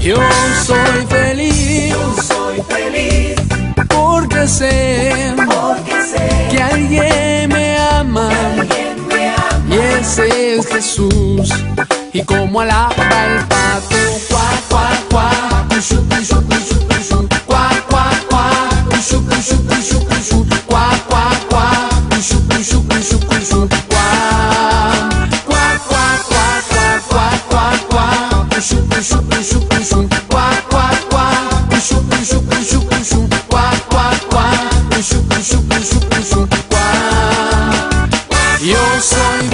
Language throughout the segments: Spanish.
Yo soy feliz porque sé que alguien me ama y ese es Jesús. Y como alaba el pato, cuá, cuá, cuá, cushu, cushu, cushu, cushu, cuá, cuá, cuá, cushu, cushu, cushu, cushu, cuá, cuá, cuá, cushu, cushu, cushu, cushu, cuá, cuá, cuá, cuá, cuá, cuá, cuá, cushu, cushu, cushu, cushu, cuá, cuá, cuá, cushu, cushu, cushu, cushu, cuá, cuá, cuá, cushu, cushu, cushu, cushu, cuá. Yo soy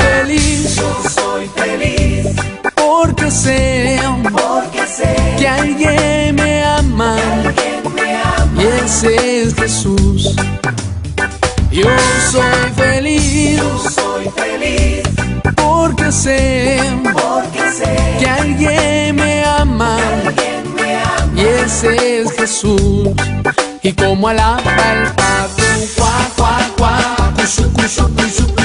feliz porque sé que alguien me ama y ese es Jesús. Yo soy feliz porque sé que alguien me ama y ese es Jesús. Y como alaba el pato, cuá, cuá, cuá, cushu, cushu, cushu,